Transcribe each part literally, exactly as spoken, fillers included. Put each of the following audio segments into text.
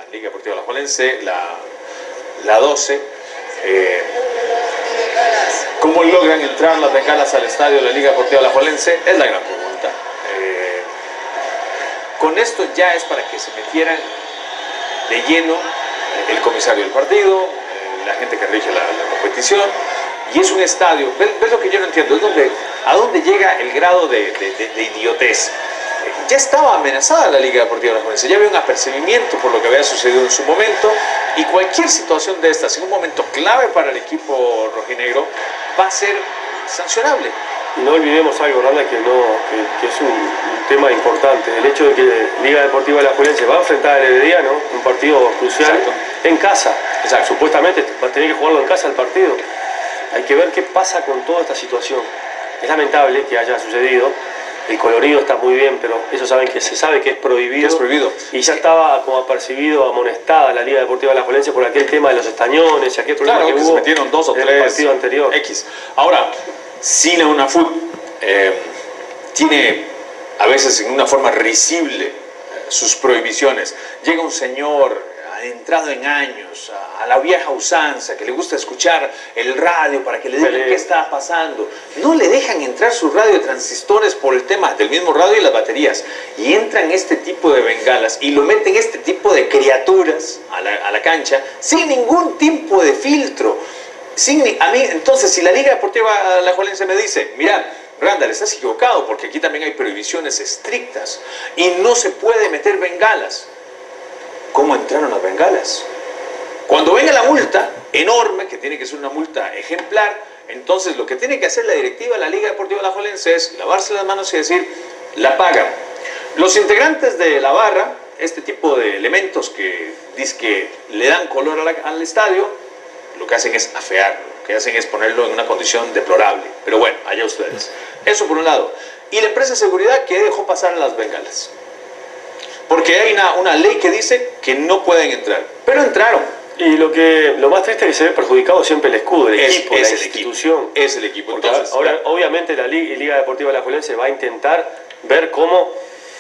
Liga Deportiva Alajuelense, la, la doce. Eh, ¿Cómo logran entrar las bengalas al estadio de la Liga Deportiva Alajuelense? Es la gran pregunta. Eh, con esto ya es para que se metieran de lleno el comisario del partido, eh, la gente que rige la, la competición, y es un estadio. ¿Ves, ves lo que yo no entiendo? Es donde, a dónde llega el grado de, de, de, de idiotez. Ya estaba amenazada la Liga Deportiva Alajuelense, ya había un apercibimiento por lo que había sucedido en su momento, y cualquier situación de estas en un momento clave para el equipo rojinegro va a ser sancionable. Y no olvidemos algo, Randa, que, no, que, que es un, un tema importante, el hecho de que Liga Deportiva Alajuelense va a enfrentar al Herediano, un partido crucial, Exacto. en casa. Exacto. Supuestamente va a tener que jugarlo en casa el partido. Hay que ver qué pasa con toda esta situación. Es lamentable que haya sucedido. El colorido está muy bien, pero ellos saben que se sabe que es prohibido. Es prohibido. Y ya estaba como apercibido, amonestada la Liga Deportiva Alajuelense por aquel tema de los estañones y aquel problema claro, que, que hubo se metieron dos o en tres el partido anterior. X. Ahora, si la UNAFUT eh, tiene a veces en una forma risible eh, sus prohibiciones. Llega un señor adentrado en años, a, a la vieja usanza, que le gusta escuchar el radio para que le digan qué está pasando. No le dejan entrar su radio de transistores por el tema del mismo radio y las baterías. Y entran este tipo de bengalas y lo meten este tipo de criaturas a la, a la cancha sin ningún tipo de filtro. Sin, a mí, entonces, si la Liga Deportiva Alajuelense me dice, mira, Randall, estás equivocado porque aquí también hay prohibiciones estrictas y no se puede meter bengalas. ¿Cómo entraron las bengalas? Cuando venga la multa enorme, que tiene que ser una multa ejemplar, entonces lo que tiene que hacer la directiva de la Liga Deportiva Alajuelense es lavarse las manos y decir, la pagan. Los integrantes de la barra, este tipo de elementos que dizque le dan color a la, al estadio, lo que hacen es afearlo, lo que hacen es ponerlo en una condición deplorable. Pero bueno, allá ustedes. Eso por un lado. Y la empresa de seguridad que dejó pasar las bengalas. Porque hay una, una ley que dice que no pueden entrar, pero entraron. Y lo que lo más triste es que se ve perjudicado siempre el escudo, el es, equipo, es la el institución. Equipo, es el equipo. Porque Entonces, ahora, claro. obviamente la Liga, Liga Deportiva Alajuelense va a intentar ver cómo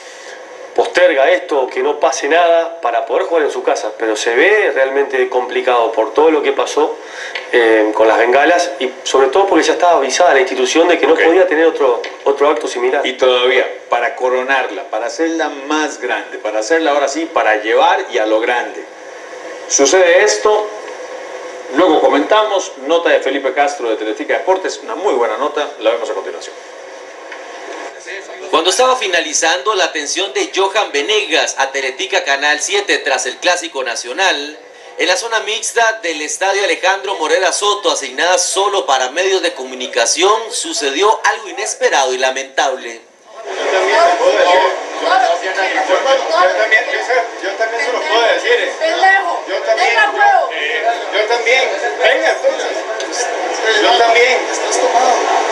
posterga esto, que no pase nada para poder jugar en su casa, pero se ve realmente complicado por todo lo que pasó eh, con las bengalas y sobre todo porque ya estaba avisada la institución de que no okay. podía tener otro, otro acto similar. Y todavía, para coronarla, para hacerla más grande, para hacerla ahora sí, para llevar y a lo grande. Sucede esto, luego comentamos, nota de Felipe Castro de Teletica Deportes, una muy buena nota, la vemos a continuación. Cuando estaba finalizando la atención de Johan Venegas a Teletica Canal siete tras el Clásico Nacional, en la zona mixta del Estadio Alejandro Morera Soto, asignada solo para medios de comunicación, sucedió algo inesperado y lamentable. Yo también se puedo decir. Yo, yo, también, yo, yo también se lo puedo decir. Pendejo. Yo también. Venga, huevo. Eh, yo también. Venga, entonces. Yo también. Estás tomado.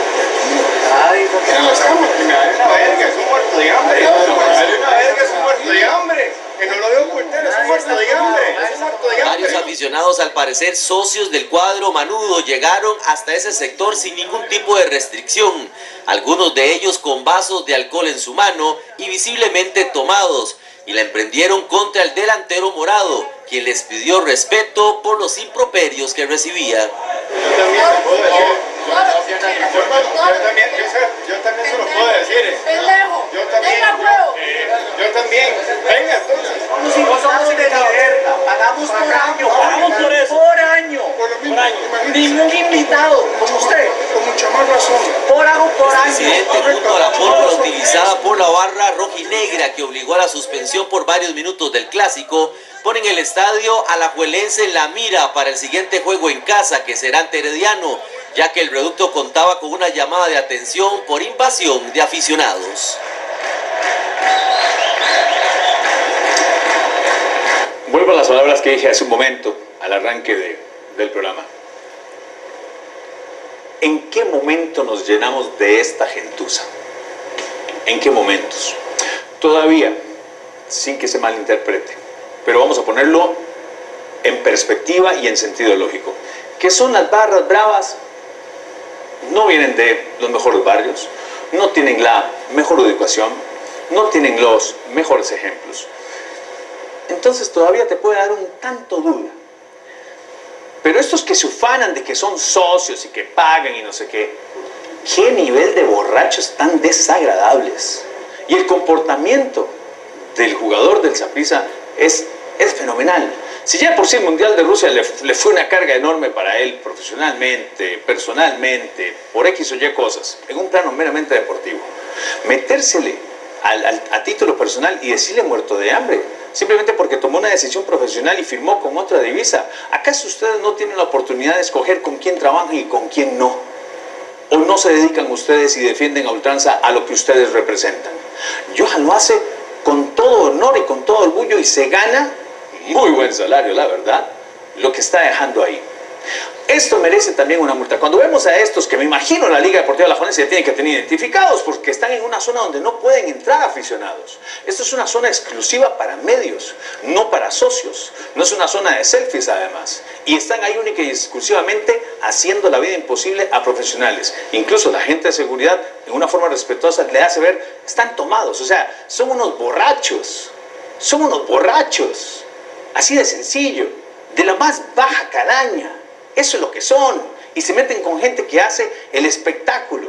Ay, ¿por qué no estamos? Que me da una verga, es un muerto de hambre. Me da una verga, es un muerto de hambre. Que no lo veo ocultar, es un muerto de hambre. Es un muerto de hambre. Varios aficionados, al parecer socios del cuadro manudo, llegaron hasta ese sector sin ningún tipo de restricción. Algunos de ellos con vasos de alcohol en su mano y visiblemente tomados, y la emprendieron contra el delantero morado, quien les pidió respeto por los improperios que recibía. Yo también se puedo decir. Yo, yo, también, yo, yo también se lo puedo decir. Pendejo. Yo también. Venga, huevo. Eh, yo también. Venga, entonces. Somos invitados de libertad. Pagamos por año. Pagamos por eso. Por año. Por año. Ningún invitado, como usted. Con mucha más razón. Por año, por año. Presidente, junto a la pólvora utilizada por la barra rojinegra que obligó a la suspensión por varios minutos del Clásico, ponen el estadio alajuelense en la mira para el siguiente juego en casa, que será ante Herediano, ya que el reducto contaba con una llamada de atención por invasión de aficionados. Vuelvo a las palabras que dije hace un momento, al arranque de, del programa. ¿En qué momento nos llenamos de esta gentuza? ¿En qué momentos? Todavía, sin que se malinterprete, pero vamos a ponerlo en perspectiva y en sentido lógico. ¿Qué son las barras bravas? No vienen de los mejores barrios, no tienen la mejor educación, no tienen los mejores ejemplos. entonces todavía te puede dar un tanto duda. Pero estos que se ufanan de que son socios y que pagan y no sé qué, ¿qué nivel de borrachos tan desagradables? Y el comportamiento del jugador del Saprissa es, es fenomenal. Si ya por sí el Mundial de Rusia le, le fue una carga enorme para él, profesionalmente, personalmente, por X o Y cosas, en un plano meramente deportivo, metérsele al, al, a título personal y decirle muerto de hambre, simplemente porque tomó una decisión profesional y firmó con otra divisa. ¿Acaso ustedes no tienen la oportunidad de escoger con quién trabajan y con quién no? ¿O no se dedican ustedes y defienden a ultranza a lo que ustedes representan? Johan lo hace con todo honor y con todo orgullo y se gana muy buen salario, la verdad, lo que está dejando ahí. Esto merece también una multa. Cuando vemos a estos, que me imagino la Liga Deportiva Alajuelense ya tiene que tener identificados porque están en una zona donde no pueden entrar aficionados. Esto es una zona exclusiva para medios, no para socios. No es una zona de selfies además. Y están ahí única y exclusivamente haciendo la vida imposible a profesionales. Incluso la gente de seguridad, en una forma respetuosa, le hace ver, están tomados. O sea, son unos borrachos. Son unos borrachos. Así de sencillo. De la más baja calaña. Eso es lo que son. Y se meten con gente que hace el espectáculo.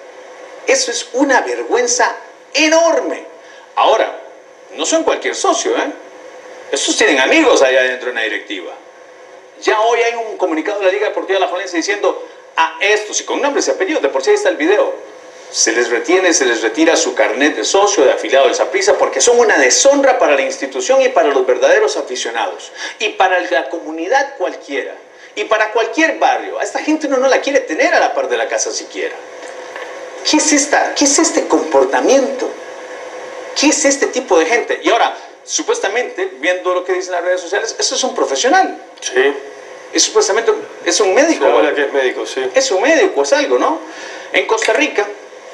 Eso es una vergüenza enorme. Ahora, no son cualquier socio, ¿eh? Estos tienen amigos allá dentro de una directiva. Ya hoy hay un comunicado de la Liga Deportiva Alajuelense diciendo a estos, y con nombres y apellidos, de por sí ahí está el video, se les retiene, se les retira su carnet de socio, de afiliado del Saprissa, porque son una deshonra para la institución y para los verdaderos aficionados. Y para la comunidad cualquiera. Y para cualquier barrio. A esta gente uno no la quiere tener a la par de la casa siquiera. ¿Qué es, esta, ¿Qué es este comportamiento? ¿Qué es este tipo de gente? Y ahora, supuestamente, viendo lo que dicen las redes sociales, eso es un profesional. Sí. Es supuestamente, es un médico. Se habla que es médico, sí. Es un médico, es algo, ¿no? En Costa Rica,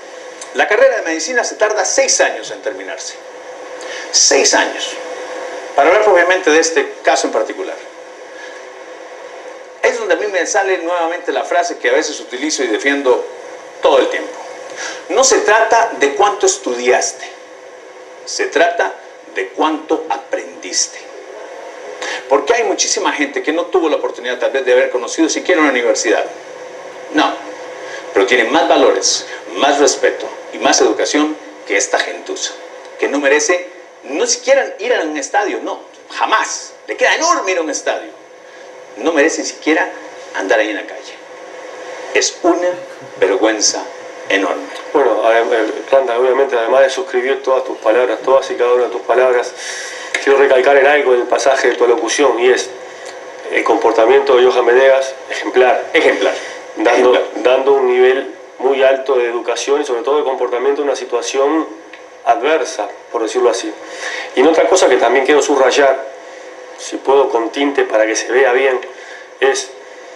la carrera de medicina se tarda seis años en terminarse. Seis años. Para hablar obviamente de este caso en particular. Es donde a mí me sale nuevamente la frase que a veces utilizo y defiendo todo el tiempo. No se trata de cuánto estudiaste, se trata de cuánto aprendiste. Porque hay muchísima gente que no tuvo la oportunidad tal vez de haber conocido siquiera una universidad. No, pero tiene más valores, más respeto y más educación que esta gentuza, que no merece no siquiera ir a un estadio, no, jamás. Le queda enorme ir a un estadio. No merece siquiera andar ahí en la calle. Es una vergüenza enorme. Bueno, Randa, obviamente, además de suscribir todas tus palabras, todas y cada una de tus palabras, quiero recalcar en algo en el pasaje de tu alocución, y es el comportamiento de Johan Venegas, ejemplar. Ejemplar. Dando, ejemplar. dando un nivel muy alto de educación y sobre todo de comportamiento en una situación adversa, por decirlo así. Y en otra cosa que también quiero subrayar, si puedo con tinte para que se vea bien, es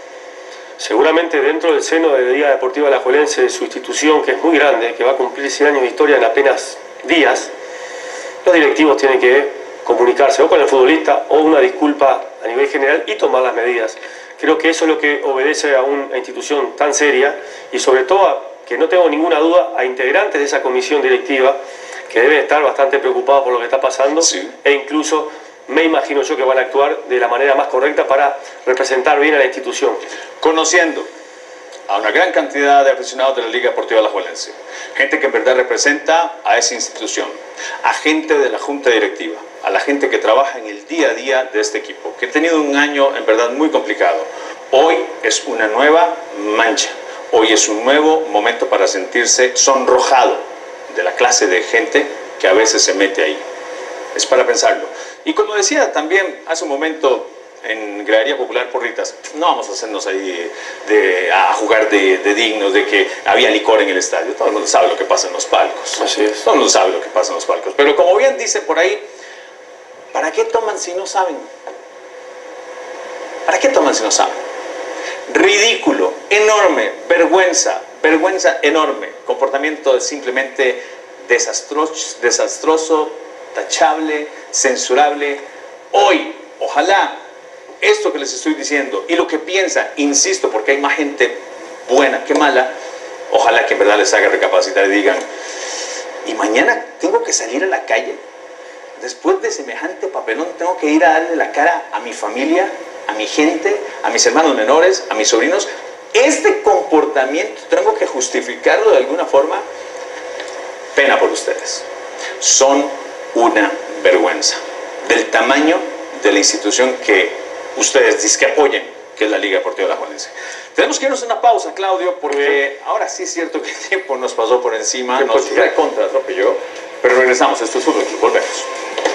seguramente dentro del seno de la Liga Deportiva Alajuelense, de su institución, que es muy grande, que va a cumplir cien años de historia en apenas días, los directivos tienen que comunicarse o con el futbolista o una disculpa a nivel general y tomar las medidas. Creo que eso es lo que obedece a una institución tan seria y sobre todo, a, que no tengo ninguna duda, a integrantes de esa comisión directiva que deben estar bastante preocupados por lo que está pasando, sí. E incluso me imagino yo que van a actuar de la manera más correcta para representar bien a la institución. Conociendo a una gran cantidad de aficionados de la Liga Deportiva Alajuelense, gente que en verdad representa a esa institución, a gente de la junta directiva, a la gente que trabaja en el día a día de este equipo, que ha tenido un año en verdad muy complicado. Hoy es una nueva mancha, hoy es un nuevo momento para sentirse sonrojado de la clase de gente que a veces se mete ahí. Es para pensarlo. Y como decía también hace un momento en Gradería Popular Porritas, no vamos a hacernos ahí de, a jugar de, de dignos de que había licor en el estadio. Todo el mundo sabe lo que pasa en los palcos. Así es. Todo el mundo sabe lo que pasa en los palcos. Pero como bien dice por ahí, ¿para qué toman si no saben? ¿Para qué toman si no saben? Ridículo, enorme, vergüenza, vergüenza enorme. Comportamiento simplemente desastroso, desastroso, tachable, censurable. Hoy, ojalá, esto que les estoy diciendo y lo que piensa, insisto, porque hay más gente buena que mala, ojalá que en verdad les haga recapacitar y digan, ¿y mañana tengo que salir a la calle? después de semejante papelón, tengo que ir a darle la cara a mi familia, a mi gente, a mis hermanos menores, a mis sobrinos. Este comportamiento tengo que justificarlo de alguna forma. Pena por ustedes. Son una vergüenza del tamaño de la institución que ustedes dicen que apoyen, que es la Liga Deportiva Alajuelense. Tenemos que irnos a una pausa, Claudio, porque ahora sí es cierto que el tiempo nos pasó por encima, nos recontra atropelló, pero regresamos. Esto es Fútbol Club. Volvemos.